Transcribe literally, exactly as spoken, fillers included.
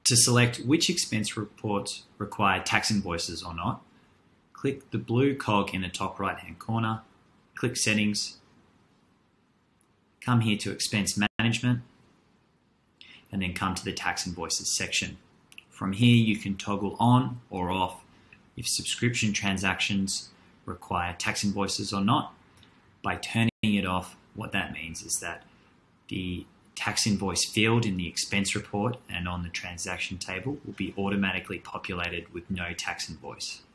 To select which expense reports require tax invoices or not, click the blue cog in the top right hand corner, click Settings, come here to Expense Management, and then come to the Tax Invoices section. From here you can toggle on or off if subscription transactions require tax invoices or not. By turning it off, what that means is that the tax invoice field in the expense report and on the transaction table will be automatically populated with no tax invoice.